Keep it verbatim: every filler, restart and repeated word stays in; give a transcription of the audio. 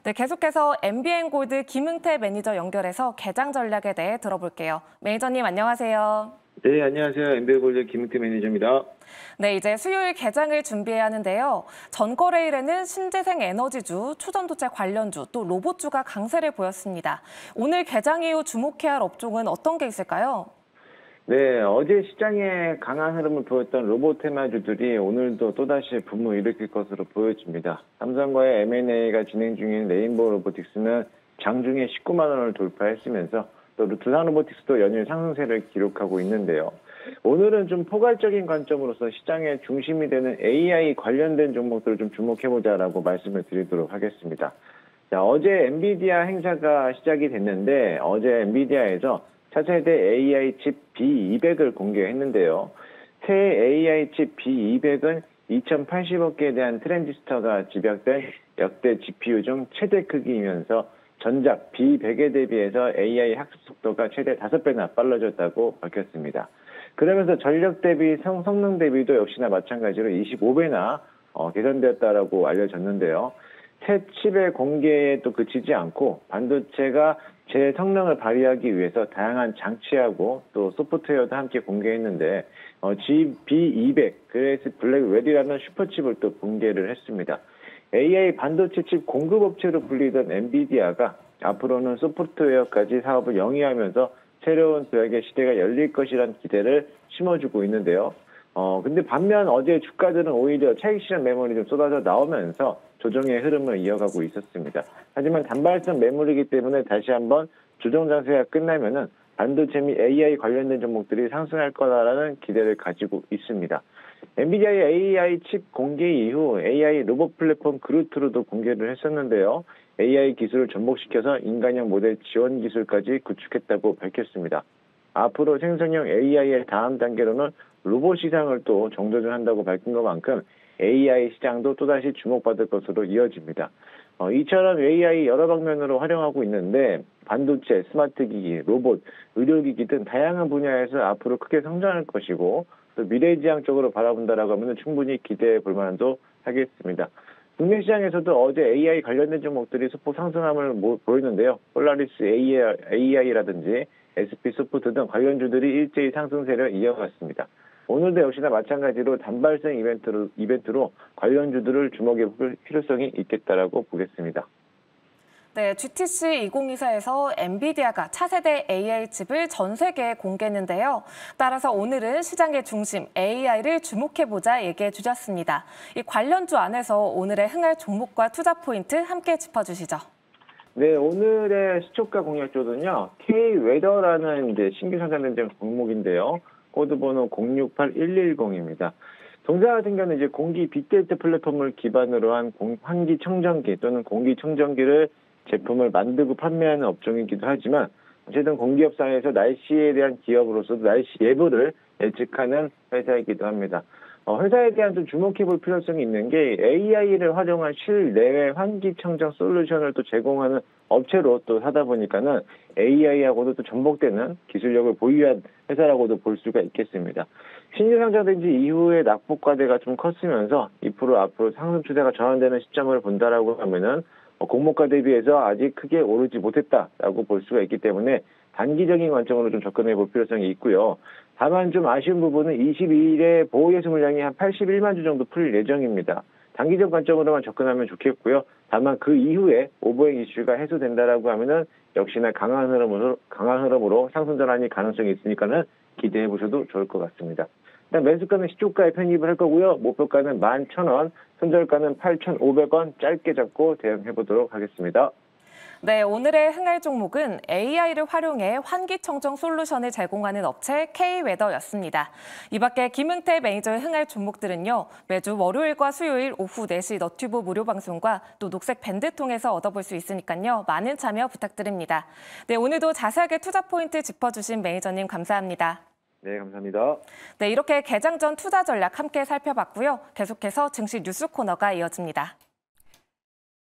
네, 계속해서 엠비엔골드 김응태 매니저 연결해서 개장 전략에 대해 들어볼게요. 매니저님 안녕하세요. 네, 안녕하세요. 엠비엔골드 김응태 매니저입니다. 네, 이제 수요일 개장을 준비해야 하는데요. 전거래일에는 신재생 에너지주, 초전도체 관련주, 또 로봇주가 강세를 보였습니다. 오늘 개장 이후 주목해야 할 업종은 어떤 게 있을까요? 네, 어제 시장에 강한 흐름을 보였던 로봇 테마주들이 오늘도 또다시 붐을 일으킬 것으로 보여집니다. 삼성과의 엠앤에이가 진행 중인 레인보우 로보틱스는 장중에 십구만 원을 돌파했으면서 또 두산 로보틱스도 연일 상승세를 기록하고 있는데요. 오늘은 좀 포괄적인 관점으로서 시장의 중심이 되는 에이아이 관련된 종목들을 좀 주목해보자라고 말씀을 드리도록 하겠습니다. 자, 어제 엔비디아 행사가 시작이 됐는데 어제 엔비디아에서 차세대 에이아이 칩 비 이백을 공개했는데요. 새 에이아이 칩 비 이백은 이천팔십억 개에 대한 트랜지스터가 집약된 역대 지피유 중 최대 크기이면서 전작 비 백에 대비해서 에이아이 학습 속도가 최대 다섯 배나 빨라졌다고 밝혔습니다. 그러면서 전력 대비, 성, 성능 대비도 역시나 마찬가지로 이십오 배나 어, 개선되었다라고 알려졌는데요. 새 칩의 공개에 또 그치지 않고 반도체가 제 성능을 발휘하기 위해서 다양한 장치하고 또 소프트웨어도 함께 공개했는데 어, 지 비 이백 그레이스 블랙레디라는 슈퍼칩을 또 공개를 했습니다. 에이아이 반도체 칩 공급업체로 불리던 엔비디아가 앞으로는 소프트웨어까지 사업을 영위하면서 새로운 도약의 시대가 열릴 것이라는 기대를 심어주고 있는데요. 어, 근데 반면 어제 주가들은 오히려 차익 실현 매물이 좀 쏟아져 나오면서 조정의 흐름을 이어가고 있었습니다. 하지만 단발성 매물이기 때문에 다시 한번 조정 장세가 끝나면은 반도체 및 에이아이 관련된 종목들이 상승할 거다라는 기대를 가지고 있습니다. 엔비디아의 에이아이 칩 공개 이후 에이아이 로봇 플랫폼 그루트로도 공개를 했었는데요. 에이아이 기술을 접목시켜서 인간형 모델 지원 기술까지 구축했다고 밝혔습니다. 앞으로 생성형 에이아이의 다음 단계로는 로봇 시장을 또 정도전한다고 밝힌 것만큼 에이아이 시장도 또다시 주목받을 것으로 이어집니다. 어, 이처럼 에이아이 여러 방면으로 활용하고 있는데 반도체, 스마트 기기, 로봇, 의료기기 등 다양한 분야에서 앞으로 크게 성장할 것이고 또 미래지향 쪽으로 바라본다라고 하면 충분히 기대해 볼 만도 하겠습니다. 국내 시장에서도 어제 에이아이 관련된 종목들이 소폭 상승함을 보이는데요. 폴라리스 에이아이라든지 에스피소프트 등 관련주들이 일제히 상승세를 이어갔습니다. 오늘도 역시나 마찬가지로 단발성 이벤트로, 이벤트로 관련주들을 주목해 볼 필요성이 있겠다라고 보겠습니다. 네, 지티씨 이천이십사에서 엔비디아가 차세대 에이아이 칩을 전 세계에 공개했는데요. 따라서 오늘은 시장의 중심 에이아이를 주목해보자 얘기해 주셨습니다. 이 관련주 안에서 오늘의 흥할 종목과 투자 포인트 함께 짚어주시죠. 네, 오늘의 시초가 공략주는요, K-웨더라는 이제 신규 상장된 종목인데요. 코드번호 공육팔일일공입니다. 동사 같은 경우는 이제 공기 빅데이터 플랫폼을 기반으로 한 공, 환기 청정기 또는 공기 청정기를 제품을 만들고 판매하는 업종이기도 하지만 어쨌든 공기업상에서 날씨에 대한 기업으로서도 날씨 예보를 예측하는 회사이기도 합니다. 어, 회사에 대한 좀 주목해볼 필요성이 있는 게 에이아이를 활용한 실내외 환기 청정 솔루션을 또 제공하는 업체로 또 하다 보니까는 에이아이하고도 또 접목되는 기술력을 보유한 회사라고도 볼 수가 있겠습니다. 신규 상장된 지 이후에 낙폭 과대가 좀 컸으면서 이 퍼센트 앞으로 상승 추세가 전환되는 시점을 본다라고 하면은 공모가 대비해서 아직 크게 오르지 못했다라고 볼 수가 있기 때문에 단기적인 관점으로 좀 접근해 볼 필요성이 있고요. 다만 좀 아쉬운 부분은 이십이 일에 보호 예수 물량이 한 팔십일만 주 정도 풀릴 예정입니다. 단기적 관점으로만 접근하면 좋겠고요. 다만 그 이후에 오버행 이슈가 해소된다라고 하면은 역시나 강한 흐름으로 강한 흐름으로 상승 전환이 가능성이 있으니까는 기대해 보셔도 좋을 것 같습니다. 일단 매수가는 시초가에 편입을 할 거고요. 목표가는 만 천 원, 손절가는 팔천오백 원 짧게 잡고 대응해 보도록 하겠습니다. 네, 오늘의 흥할 종목은 에이아이를 활용해 환기청정 솔루션을 제공하는 업체 K-웨더였습니다. 이 밖에 김응태 매니저의 흥할 종목들은요, 매주 월요일과 수요일 오후 네 시 너튜브 무료 방송과 또 녹색 밴드 통해서 얻어볼 수 있으니까요, 많은 참여 부탁드립니다. 네, 오늘도 자세하게 투자 포인트 짚어주신 매니저님 감사합니다. 네, 감사합니다. 네, 이렇게 개장 전 투자 전략 함께 살펴봤고요. 계속해서 증시 뉴스 코너가 이어집니다.